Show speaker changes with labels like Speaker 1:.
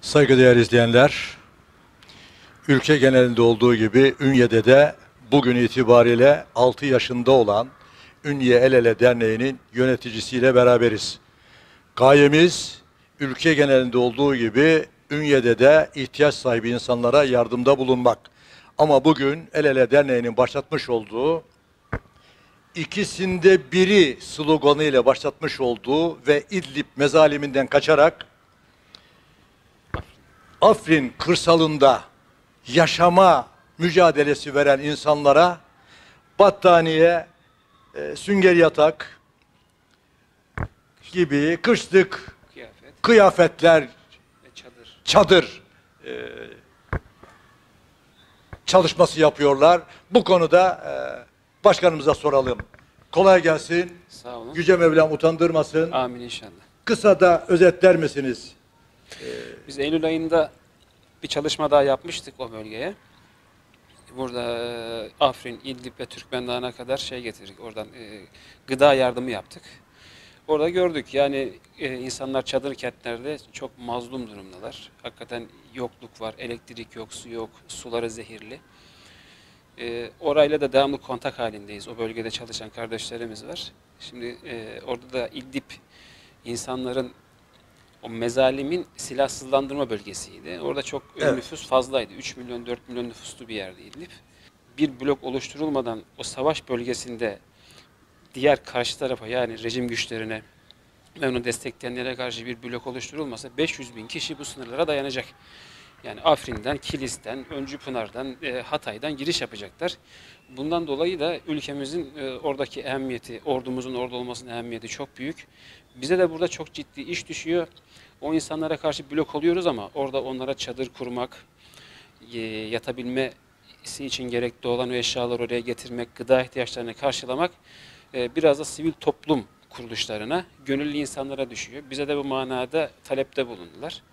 Speaker 1: Saygıdeğer izleyenler, ülke genelinde olduğu gibi Ünye'de de bugün itibariyle 6 yaşında olan Ünye El Ele Derneği'nin yöneticisiyle beraberiz. Gayemiz ülke genelinde olduğu gibi Ünye'de de ihtiyaç sahibi insanlara yardımda bulunmak. Ama bugün El Ele Derneği'nin başlatmış olduğu ikisinde biri sloganı ile başlatmış olduğu ve İdlib mezaliminden kaçarak Afrin kırsalında yaşama mücadelesi veren insanlara battaniye, sünger yatak gibi kışlık kıyafetler, çadır çalışması yapıyorlar. Bu konuda başkanımıza soralım. Kolay gelsin.
Speaker 2: Sağ olun.
Speaker 1: Yüce Mevlam utandırmasın.
Speaker 2: Amin inşallah.
Speaker 1: Kısa da özetler misiniz?
Speaker 2: Biz Eylül ayında bir çalışma daha yapmıştık o bölgeye. Burada Afrin, İdlib ve Türkmen Dağı'na kadar getirdik. Oradan gıda yardımı yaptık. Orada gördük yani insanlar çadır kentlerde çok mazlum durumdalar. Hakikaten yokluk var, elektrik yok, su yok, suları zehirli. Orayla da devamlı kontak halindeyiz. O bölgede çalışan kardeşlerimiz var. Şimdi orada da İdlib insanların o mezalimin silahsızlandırma bölgesiydi. Orada çok nüfus fazlaydı. 3 milyon, 4 milyon nüfuslu bir yerdi İdlib. Bir blok oluşturulmadan o savaş bölgesinde diğer karşı tarafa yani rejim güçlerine ve onu destekleyenlere karşı bir blok oluşturulmasa 500 bin kişi bu sınırlara dayanacak. Yani Afrin'den, Kilis'ten, Öncüpınar'dan, Hatay'dan giriş yapacaklar. Bundan dolayı da ülkemizin oradaki ehemmiyeti, ordumuzun orada olmasının ehemmiyeti çok büyük. Bize de burada çok ciddi iş düşüyor. O insanlara karşı blok oluyoruz ama orada onlara çadır kurmak, yatabilmesi için gerekli olan o eşyaları oraya getirmek, gıda ihtiyaçlarını karşılamak biraz da sivil toplum kuruluşlarına, gönüllü insanlara düşüyor. Bize de bu manada talepte bulundular.